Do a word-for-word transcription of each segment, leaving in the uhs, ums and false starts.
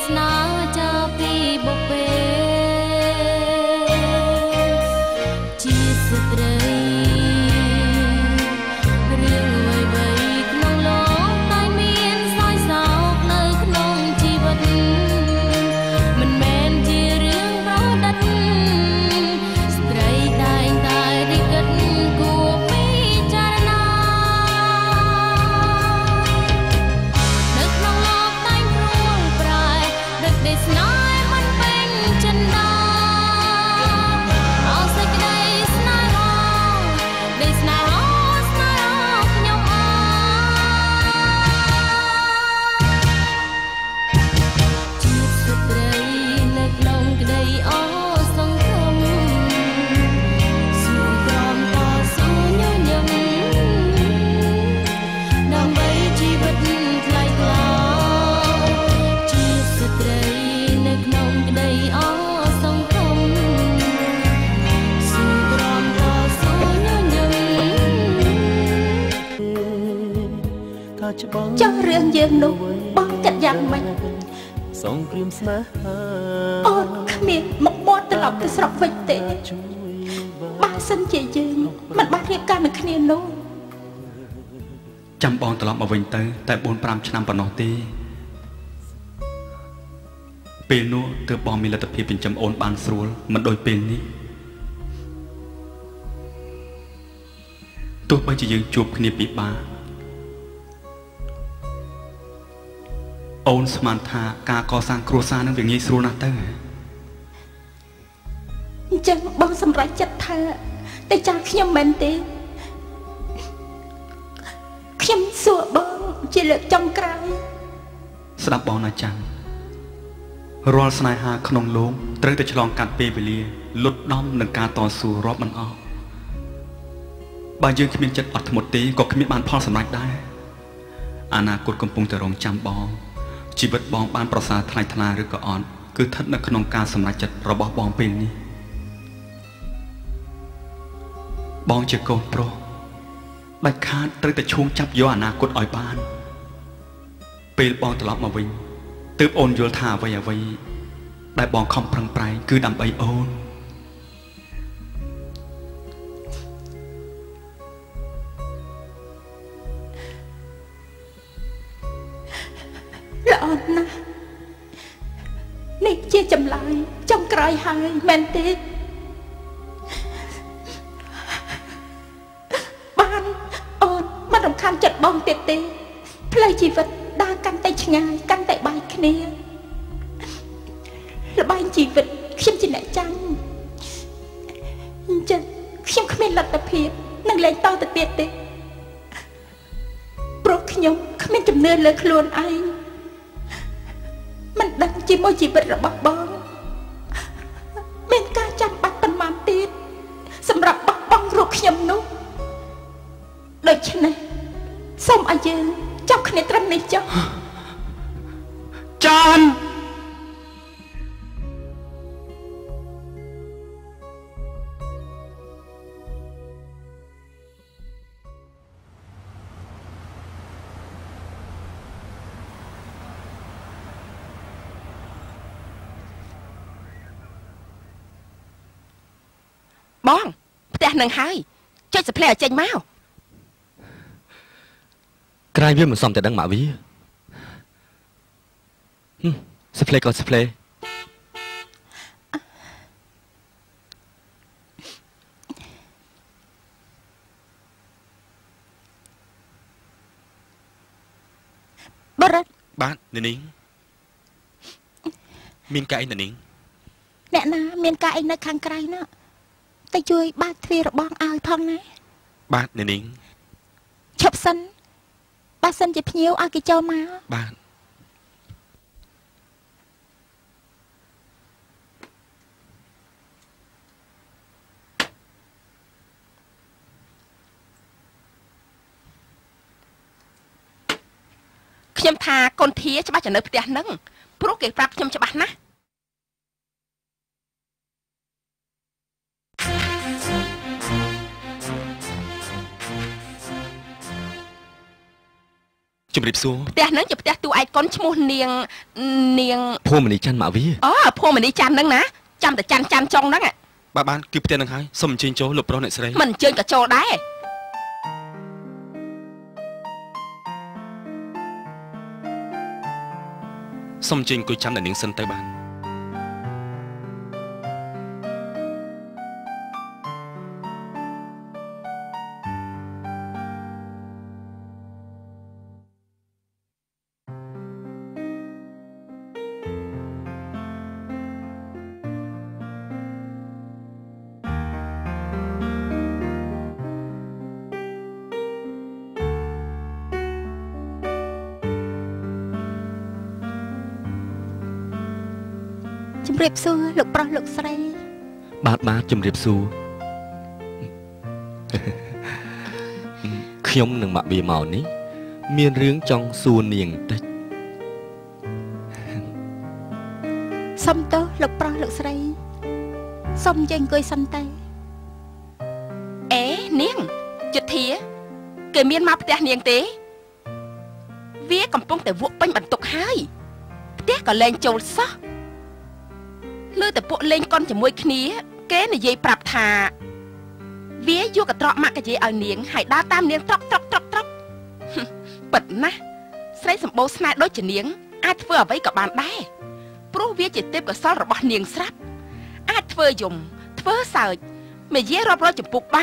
นาจะปีบกเปจีสตรีเรื่องไว้ไว้ขนมโลกใต้เมียนซอยสาวในขนมชีวิตมันแมนจีเรื่องเราดันสตรีตายตายได้กันกูไม่จารณานึกน้องโลกใต้พรวงปลายดึกได้สนายมันเป็นจันดาเอาใส่กระไดสนายห้องได้สนายห้องสนายห้องขยมอาจีบสตรีนึกน้องกระไดอ้อสังคมสู้ตรอมต่อสู้ยอมยำนำไปชีวิตไกลไกลจีบสตรีนึกน้องกระไดอ้อสังคมสู้ตรอมต่อสู้ยอมยำเจ้าเรื่องยืนนุ่บ้องจัดยังไหมส่งเปลี่ยนสนาอ๋อขมิ้นมกมอดตลอดไปสระไฟเตะบ้าสันเจยืนมันบ้าเรียบการในขมิ้นนุ่จำบองตลอดมาวิ่งเตอแต่บนปรามชนะปนอตีเป็นนู้เธอบองมีลัตพีเป็นจำโอนบานสรูลมันโดยเป็นนี้ตัวไปจะยืนจูบขมิ้นปีบาโอนสมานธากาก่อสร้างครัวซานั่งอย่างนี้สรูนาเตอร์จังบองสำหรับจัดเธอแต่จากขยมเมนตีขยมสัวบองจะเลือกจำกลายสลับบองนาจังรอลสนายหาขนมลุงเตรียมแต่ฉลองการเปย์ไปเลียลดน้อมหนึ่งการต่อสู้รอบมันออกบางยืนขมิ้นจัดอัดหมดตีก็ขมิ้นบานพอสำเร็จได้อนาคตกำปุงจะรองจำบองชีวิตบองบ้านประสาทลายทลายหรือก่อนคือทัดในขนมการสำนักจัดระบบบองเป็นนี้บองจะโกนโปรได้คาดตั้งแต่ช่วงจับโยอนาคตอ่อยบ้านเป็นบองตลอดมาวิ่งตืบโอนโยธาไว้ไว้ได้บองคอมพรังไพรคือดำใบโอนละอ่อนนะนี่เชี่ยจำลายจำกลายหายแมนเตบ้านอ่อนมาดำคันจัดบองเตเตเพลย์ชีวิตดากันแต่ชงายกันแต่ใบคเนียและใบชีวิตเข้มจินไหนจังจะเข้มขมิ้นหลักตะเพียบนั่งเล่นต่อตะเตียเตโปรขยมขมิ้นจำเนินเลยคลวนไอมันดังจีโมจีบระบับบองเมนกาจับปัดปันมามตีดสำหรับบับบองรูขยมนุ๊กโดยฉะนั้นส้มอาเยนจับขณิตรันในเจ้าจานบองแต่หนังหายช่วยสเปรย์เจนมาใครวิ่งเหมือนซ้อมแต่ดังหมาวิสเปรย์ก่อนสเปรย์บรัดบ้านเนนิงมีนไก่เนนิงแน่นะมีนไก่ในข้างไกลเนาะแต่ช่วยบ้านทวีระบองอายพองนะบ้านเนนิงชอบสันบ้านสันจะพิ้วอากิเจ้ามาบ้านขยมทาคนเทียจะมาจากเนื้อเปียนั่งพวกเก็บปรับขยมจะบ้านนะจជំរាបសួរផ្ទះហ្នឹងជាផ្ទះទូឯកូនឈ្មោះនាងនាងភូមិនីច័ន្ទម៉ាវីអូភូមិនីច័ន្ទហ្នឹងណាចាំតែច័ន្ទច័ន្ទចុងហ្នឹងបាទបានគឺផ្ទះហ្នឹងហើយសូមអញ្ជើញចូលលោកប្រុសអ្នកស្រីមិនអញ្ជើញក៏ចូលដែរសូមអញ្ជើញអង្គុយចាំតែនាងសិនទៅបានជំរាបសួរលោកប្រុសលោកស្រីបាទបាទជំរាបសួរខ្ញុំនឹងមកវាមកនេះមានរឿងចង់សួរនាងបន្តិចសុំទោសលោកប្រុសលោកស្រីសុំចេញអង្គុយសិនទៅអេនាងយុធាគេមានមកផ្ទះនាងទេវាកំពុងតែវក់ពេញបន្ទុកហើយផ្ទះក៏លែងចូលសោះលើតែពួកលេងកុនជាមួយគ្នាគេនិយាយប្រាប់ថាវាយកកត្រកម៉ាក់កាយឲ្យនាងហើយដើរតាមនាងត្រកត្រកត្រកត្រកពិតណាស់ស្រីសម្បូរស្នេហ៍ដូចជានាងអាចធ្វើអ្វីក៏បានដែរព្រោះវាជាទេពកោសលរបស់នាងស្រាប់អាចធ្វើយំធ្វើសើចមេយារាប់រយចម្ពុកបា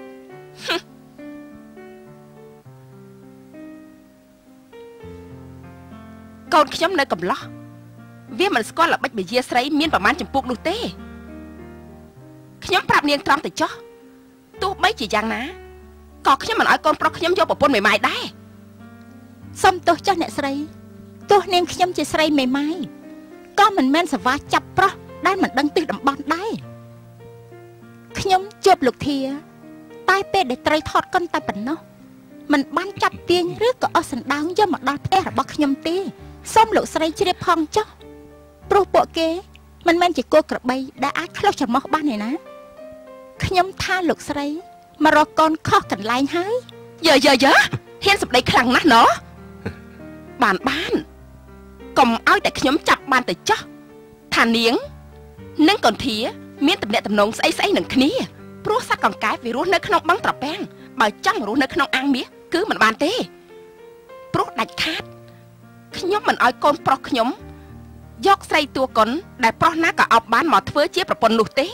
នកូនខ្ញុំនៅកំឡោះវាមិនស្គាល់ល្បិចវិជាស្រីមានប្រមាណចម្ពុកនោះទេខ្ញុំប្រាប់នាងត្រង់ទៅចុះទោះបីជាយ៉ាងណាក៏ខ្ញុំមិនឲ្យកូនប្រុសខ្ញុំយកប្រពន្ធមេម៉ាយដែរសុំទោសចាស់អ្នកស្រីទោះនាងខ្ញុំជាស្រីមេម៉ាយក៏មិនមែនសវ៉ាចាប់ប្រុសដែលមិនដឹងទិសតំបន់ដែរខ្ញុំជួបលោកធាតែពេលដែលត្រូវថតកុនតែប៉ុណ្ណោះមិនបានចាប់ទាញឬក៏អស់សណ្ដោងយកមកដល់ផ្ទះរបស់ខ្ញុំទេសូមលោកស្រីជ្រាបផងចុះព្រោះពួកគេមិនមែនជាគោក្របីដែលអាចឆ្លោះច្រមុះបានទេណាខ្ញុំថាលោកស្រីមករកកូនខុសកន្លែងហើយយើយើយើហ៊ានសម្ដីខ្លាំងណាស់ណោះបានបានកុំឲ្យតែខ្ញុំចាប់បានទៅចោះថានាងនិងកន្ធាមានតំណែងតំណងស្អីស្អីនឹងគ្នាព្រោះសត្វកង្កែបវារស់នៅក្នុងបឹងត្រពាំងបើចង់រស់នៅក្នុងអាងមាសគឺមិនបានទេព្រោះដាច់ខាតខ្ញុំមិនឲ្យកូនប្រុសខ្ញុំយកស្រីតួកុនដែលប្រុសណាក៏អោបបានមកធ្វើជាប្រពន្ធនោះទេ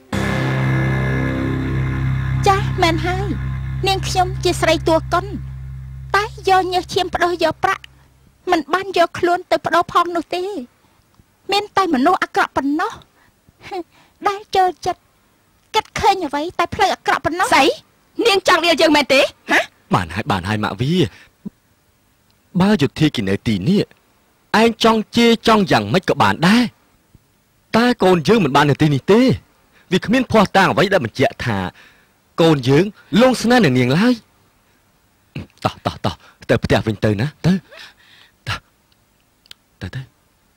ចាស់មែនហើយនាងខ្ញុំជាស្រីតួកុនតែយកញើសឈាមបដោះយកប្រាក់មិនបានយកខ្លួនទៅបដោះផងនោះទេមានតែមនុស្សអាក្រក់ប៉ុណ្ណោះដែលចូលចិត្តគិតឃើញអ្វីតែផ្លូវអាក្រក់ប៉ុណ្ណោះស្អីនាងចង់រៀលយើងមែនទេហ៎បានហើយបានហើយម៉ាក់វីបើយុធាគីនៅទីនេះឯងចង់ជេរចង់យ៉ាងម៉េចក៏បានដែរតែកូនយើងមិនបាននៅទីនេះទេវាគ្មានភ័ស្តុតាងអ្វីដែលបញ្ជាក់ថាកូនយើងលងស្នេហ៍នឹងនាងឡើយតោះតោះតោះទៅផ្ទះវិញទៅណាទៅទៅទៅ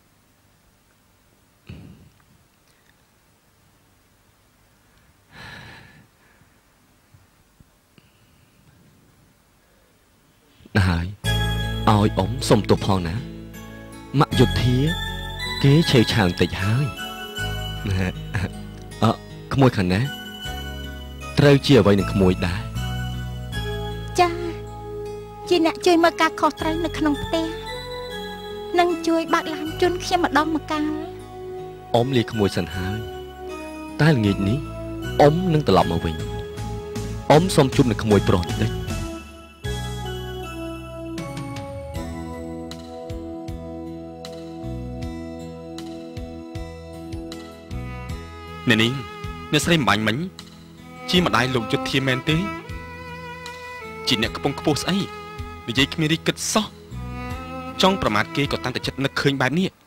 ណាហើយឲ្យអ៊ំសុំទោសផងណាម៉ាក់យុធាគេឆេវឆាវបន្តិចហើយអឺក្មួយខាងណាត្រូវជាអ្វីនឹងក្មួយដែរចាជាអ្នកជួយមើលការខុសត្រូវនៅក្នុងផ្ទះនិងជួយបើកឡានជូនខ្ញុំម្ដងម្កាលអ៊ំលាក្មួយសិនហើយតែល្ងាចនេះអ៊ំនឹងត្រឡប់មកវិញអ៊ំសូមជួបនឹងក្មួយប្រុសបន្តិចអ្នកនាងអ្នកស្រីម្បាញ់មិញជាម្ដាយលោកយុធាមែនទេជាអ្នកកំពុងខ្ពស់ស្អីនិយាយគ្មានរីគិតសោះចង់ប្រមាថគេក៏តាំងតែចិត្តនឹកឃើញបែបនេះ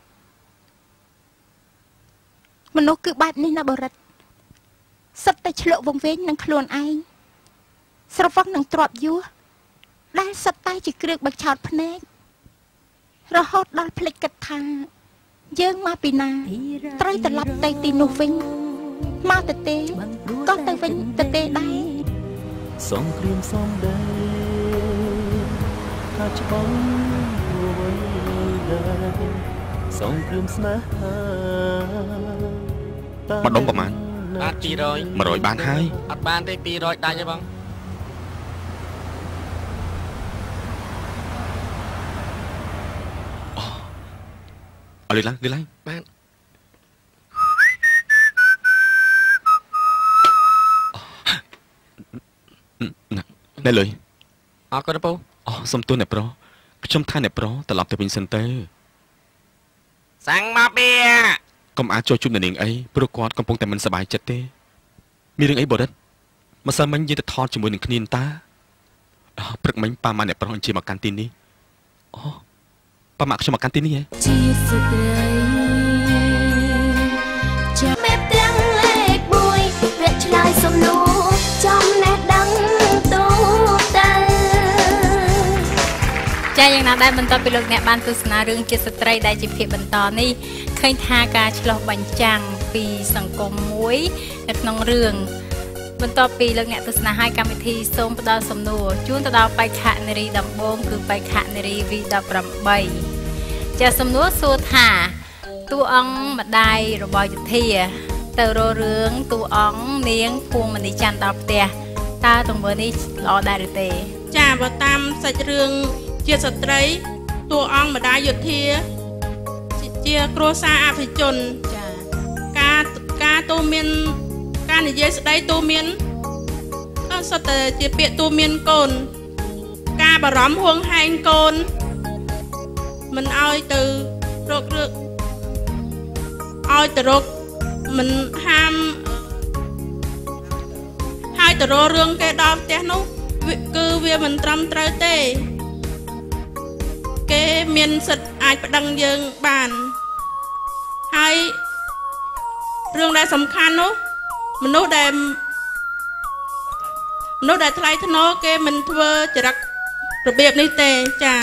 មនុស្សគឺបែបនេះណាបរិទ្ធសិតតែឆ្លក់វងវែងនឹងខ្លួនឯងស្រវឹងនឹងទ្របយួរដែលសិតតែជាគ្រឿងបិឆោតភ្នែករហូតដល់ភ្លេចគិតថាយើងមកពីណាត្រូវត្រឡប់ទៅទីនោះវិញមកទៅទេក៏ទៅវិញទៅទេដែរសងគ្រាមសំដីថាច្បងដែរសងព្រមស្នេហាម្ដុំប្រហែលបាទពីរយ một trămបានហើយអត់បានទេពីរយដាច់ទេបងអត់លឿនឡើងលឿនឡើងបាទណែលុយអរគុណពូអូសុំទោសអ្នកប្រុសខ្ញុំថាអ្នកប្រុសត្រឡប់ទៅវិញសិនទៅសាំងមកបៀកុំអាចចូលជួបនាងអីព្រោះគាត់កំពុងតែមិនសប្បាយចិត្តទេមានរឿងអីបរិទ្ធម្សិលមិញយើងទៅថតជាមួយនឹងគ្នាតាព្រឹកមិញប៉ាម៉ាអ្នកប្រុសអញ្ជើញមកកាន់ទីនេះអូប៉ាម៉ាខ្ញុំមកកាន់ទីនេះហ៎ជាស្ត្រីចាំមេទាំងលេខមួយរកឆ្លើយសំណួរចំណេះដឹងទូទៅចាយ៉ាងណាដែរបន្ទាប់ពីលោកអ្នកបានទស្សនារឿងជាស្ត្រីដែលជាភាគបន្តនេះឃើញថាការឆ្លុះបញ្ចាំងពីសង្គមមួយនៅក្នុងរឿងបន្ទាប់ពីលោកអ្នកទស្សនាហើយកម្មវិធីសូមផ្ដល់សំណួរជូនទៅដល់បេក្ខនារីដំបូងគឺបេក្ខនារី វី ដប់ប្រាំបី ចាសំណួរសួរថាតួអង្គម្ដាយរបស់យុធាទៅរករឿងតួអង្គនាងភួងមនីច័ន្ទដល់ផ្ទះតើទង្វើនេះល្អដែរឬទេចាបើតាមសាច់រឿងជាស្ត្រីតួអង្គម្ដាយយុធាជាគ្រួសារអភិជនចាការការទូមានការនិយាយស្ដីទូមានក៏សុទ្ធតែជាពាក្យទូមានកូនការបារម្ភហួងហែងកូនមិនឲ្យទៅរករឿងឲ្យទៅរកមិនហាមហើយទៅរករឿងគេដល់ផ្ទះនោះគឺវាមិនត្រឹមត្រូវទេគេមានសិទ្ធិអាចប្តឹងយើងបានហើយរឿងដែលសំខាន់នោះមនុស្សដែលមនុស្សដែលថ្លៃថ្នូរគេមិនធ្វើចរិតរបៀបនេះទេចា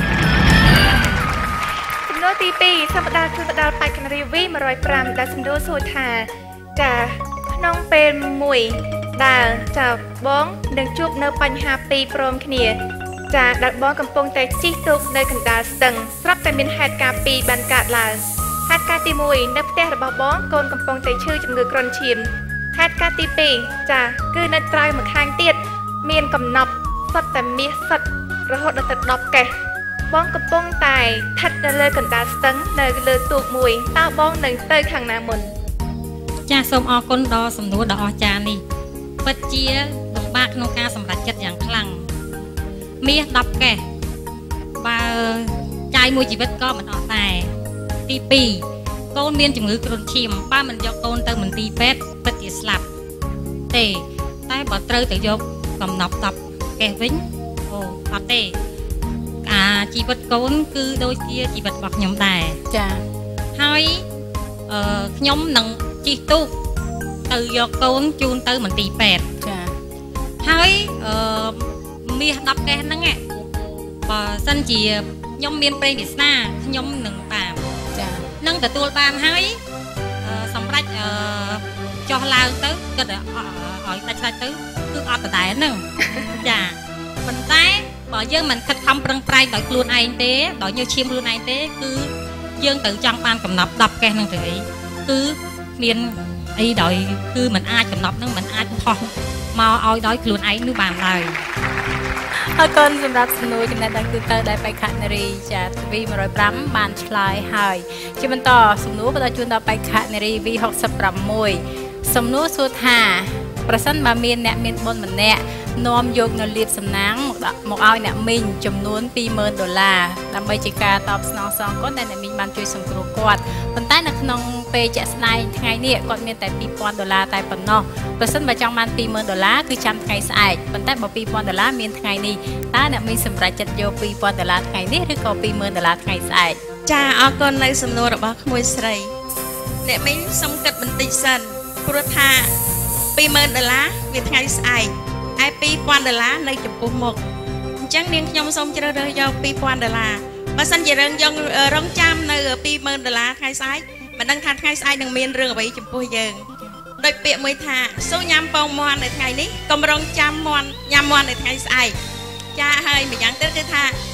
សំណួរទីពីរសូមផ្ដល់ជូនទៅដល់បេក្ខនារី វី một không năm ដែលសំណួរសួរថាចាក្នុងពេលមួយដែលចាបងនឹងជួបនៅបញ្ហាពីរព្រមគ្នាចាដែលបងកំពុងតែជិះទូកនៅកណ្ដាលស្ទឹងស្រាប់តែមានហេតុការណ៍ពីរបានកើតឡើងហេតុការណ៍ទីមួយនៅផ្ទះរបស់បងកូនកំពុងតែឈឺជំងឺគ្រុនឈាមហេតុការណ៍ទីពីរចាគឺនៅក្រៅម្ខាងទៀតមានកំណប់សុទ្ធតែមាសសុទ្ធរហូតដល់ទៅដប់កេះបងកំពុងតែស្ថិតនៅលើកណ្ដាលស្ទឹងនៅលើទូកមួយតើបងនឹងទៅខាងណាមុនចាសូមអរគុណដល់សំណួរដ៏អស្ចារ្យនេះពិតជាលំបាកក្នុងការសម្រេចចិត្តយ៉ាងខ្លាំងមាសដប់កេះបើចាយមួយជីវិតក៏មិនអស់ដែរទីពីរកូនមានជំងឺគ្រុនឈាមបើមិនយកកូនទៅមន្ទីរពេទ្យពិតជាស្លាប់ទេតែបើត្រូវទៅយកកំណប់ដប់កេះវិញអូអត់ទេអាជីវិតកូនគឺដូចជាជីវិតរបស់ខ្ញុំដែរចាហើយអឺខ្ញុំនឹងជិះទូកទៅយកកូនជូនទៅមន្ទីរពេទ្យចាហើយអឺមាសដប់កេះហ្នឹងបើសិនជាខ្ញុំមានប្រេងវាសនាខ្ញុំនឹងតាមចានឹងទទួលបានហើយសម្រាប់អឺចោះឡើងទៅគិតឲ្យដាច់ឆ្លាច់ទៅគឺអត់ដដែលហ្នឹងចាប៉ុន្តែបើយើងមិនខិតខំប្រឹងប្រែងដោយខ្លួនឯងទេដោយញើសឈាមខ្លួនឯងទេគឺយើងត្រូវចង់បានកំណប់ដប់កេះហ្នឹងទៅអីគឺមានអីដោយគឺมันអាចកំណប់ហ្នឹងมันអាចថោះមកឲ្យដោយខ្លួនឯងនោះបានឡើយអរគុណសម្រាប់សំណួរចំណេះដឹងទូទៅដែលបេក្ខនារីចា វី một không năm បានឆ្លើយហើយជាបន្តសំណួរបន្តជូនដល់បេក្ខនារី វី หกสิบหก សំណួរសួរថាប្រសិនបើមានអ្នកមានបុណ្យម្នាក់នាំយកនៅលាភសំណាងមកដាក់មកឲ្យអ្នកមីងចំនួនពីរម៉ឺនដុល្លារដើម្បីជាការតបស្នងសងគុណដែលអ្នកមីងបានជួយសង្គ្រោះគាត់ប៉ុន្តែនៅក្នុងពេលជាក់ស្ដែងថ្ងៃនេះគាត់មានតែពីរពាន់ដុល្លារតែប៉ុណ្ណោះប្រសិនបើចង់បានពីរម៉ឺនដុល្លារគឺចាំថ្ងៃស្អែកប៉ុន្តែបើពីរពាន់ដុល្លារមានថ្ងៃនេះតើអ្នកមីងសម្រេចចិត្តយកពីរពាន់ដុល្លារថ្ងៃនេះឬក៏ពីរម៉ឺនដុល្លារថ្ងៃស្អែកចាអរគុណនៅសំណួររបស់ក្មួយស្រីអ្នកមីងសុំគិតបន្តិចសិនព្រោះថាពីរម៉ឺនដុល្លារវាថ្ងៃស្អែកឯពីរពាន់ដុល្លារនៅចំពោះមុខអញ្ចឹងនាងខ្ញុំសូមជ្រើសរើសយកពីរពាន់ដុល្លារបើសិនជារឿងយើងរងចាំនៅពីរម៉ឺនដុល្លារថ្ងៃស្អែកមិនដឹងថាថ្ងៃស្អែកនឹងមានរឿងអ្វីចំពោះយើងដូចពាក្យមួយថាសូញ៉ាំពងមាន់នៅថ្ងៃនេះកុំរងចាំមាន់ញ៉ាំមាន់នៅថ្ងៃស្អែកចាហើយម្យ៉ាងទៀតគឺថា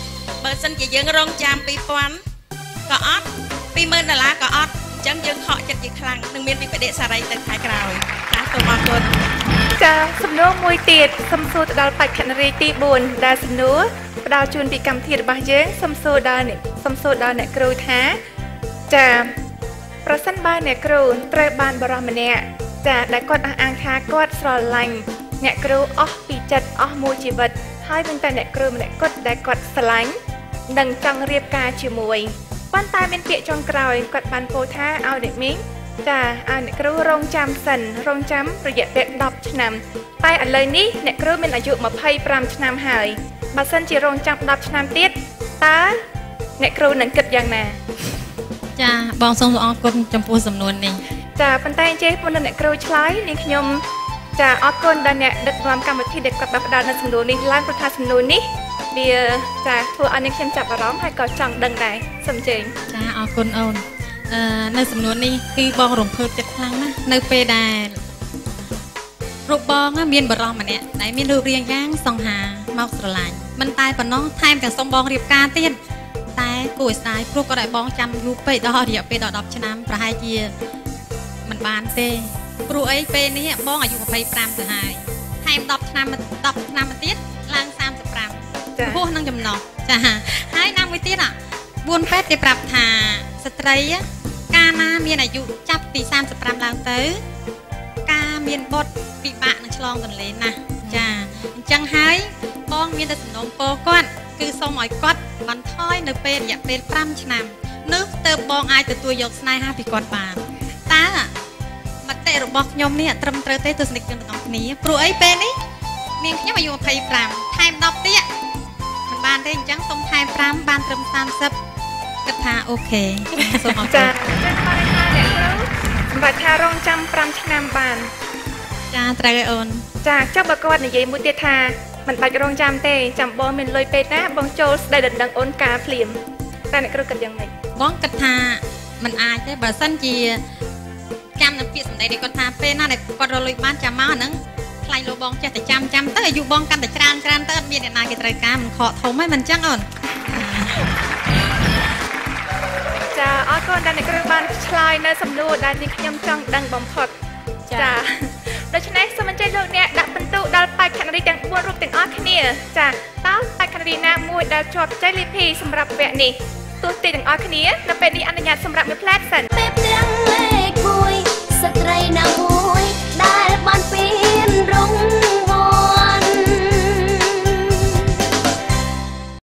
បើសិនជាយើងរងចាំពីរពាន់ក៏អត់ពីរម៉ឺនដុល្លារក៏អត់អញ្ចឹងយើងខកចិត្តជាខ្លាំងនឹងមានវិបដិសារីទៅខែក្រោយចាសូមអរគុណចាសំណួរមួយទៀតសំសួរទៅដល់បេក្ខនារីទីបួនដែលសំណួរផ្ដល់ជូនពីកម្មវិធីរបស់យើងសំសួរដល់អ្នកសំសួរដល់អ្នកគ្រូថាចាប្រសិនបើអ្នកគ្រូត្រូវបានបរិះម្នាក់ចាដែលគាត់អះអាងថាគាត់ស្រឡាញ់អ្នកគ្រូអស់ពីចិត្តអស់មួយជីវិតហើយនឹងតែអ្នកគ្រូម្នាក់គាត់ដែលគាត់ស្រឡាញ់និងចង់រៀបការជាមួយប៉ុន្តែមានពាក្យចុងក្រោយគាត់បានពោលថាឲ្យអ្នកមីងចាឲ្យអ្នកគ្រូរងចាំសិនរងចាំរយៈពេលដប់ឆ្នាំតែឥឡូវនេះអ្នកគ្រូមានអាយុម្ភៃប្រាំឆ្នាំហើយបើសិនជារងចាំដប់ឆ្នាំទៀតតើអ្នកគ្រូនឹងគិតយ៉ាងណាចាបងសូមអរគុណចំពោះសំណួរនេះចាប៉ុន្តែអញ្ចឹងមុននឹងអ្នកគ្រូឆ្លើយនាងខ្ញុំចាអរគុណដល់អ្នកដឹកនាំកម្មវិធីដែលគាត់បានផ្ដល់នូវសំណួរនេះឡើងព្រោះថាសំណួរនេះវាចាធ្វើឲ្យនាងខ្ញុំចាប់អារម្មណ៍ហើយក៏ចង់ដឹងដែរសូមអញ្ជើញចាអរគុណអូនអឺនៅសំណួរនេះគឺបងរំភើបចិត្តខ្លាំងណាស់នៅពេលដែលរូបបងមានបរិះម្នាក់ដែលមានរូបរាងយ៉ាងសង្ហាមកស្រឡាញ់មិនតែប៉ុណ្ណោះថែមទាំងសុំបងរៀបការទៀតតែគួរឲ្យស្ដាយព្រោះក៏ដែលបងចាំយូរពេកដល់រយៈពេលដល់ដប់ឆ្នាំប្រហែលជាមិនបានទេព្រោះអីពេលនេះបងអាយុម្ភៃប្រាំទៅហើយថែមដប់ឆ្នាំដប់ឆ្នាំទៀតឡើងសាមសិបប្រាំហួសនឹងចំណោះចាហើយណាមួយទៀតបួនពេទ្យគេប្រាប់ថាស្ត្រីកាលណាមានអាយុចាប់ពីសាមសិបប្រាំឡើងទៅការមានបុត្រពិបាកនឹងឆ្លងទន្លេណាស់ចាអញ្ចឹងហើយបងមានតែសំណូមពរគាត់គឺសូមឲ្យគាត់បន្ថយនៅពេលរយៈពេលប្រាំឆ្នាំនោះទើបបងអាចទទួលយកស្នេហាពីគាត់បានតើមតិរបស់ខ្ញុំនេះត្រឹមត្រូវទេទស្សនិកជនទាំងអស់គ្នាព្រោះអីពេលនេះនាងខ្ញុំអាយុម្ភៃប្រាំថែមដប់ទៀតមិនបានទេអញ្ចឹងសូមថែមប្រាំបានត្រឹមសាមសិបគិតថាអូខេសូមអរគុណចាចឹងបានថាអ្នកគ្រូសម្រាប់ថារងចាំប្រាំឆ្នាំបានចាត្រូវឯអូនចាចុះបើគាត់និយាយមួយទៀតថាមិនបាច់រងចាំទេចាំបងមានលុយពេកណាបងចូលស្ដីដណ្ដឹងអូនការភ្លាមតែអ្នកគ្រូគិតយ៉ាងម៉េចបងគិតថាមិនអាចទេបើសិនជាចាំនៅពាក្យសម្ដីដែលគាត់ថាពេលណាដែលគាត់រលុយបានចាំមកអាហ្នឹងថ្លៃលោបងចេះតែចាំចាំទៅអាយុបងកាន់តែច្រើនច្រើនទៅអត់មានអ្នកណាគេត្រូវការមិនខកធំហើយមិនអញ្ចឹងអូនចាអរគុណដែលអ្នកគ្រូបានឆ្លើយនៅសំណួរដែលនាងខ្ញុំចង់ដឹងបំផុតចាដូច្នេះសូមអញ្ជើញលោកអ្នកដាក់ពិន្ទុដល់បេក្ខនារីទាំងបួនរូបទាំងអស់គ្នាចាតើបេក្ខនារីណាមួយដែលជាប់ជ័យលាភីសម្រាប់វគ្គនេះទោះទីទាំងអស់គ្នានៅពេលនេះអនុញ្ញាតសម្រាប់មួយផ្លែសិនពេលទាំង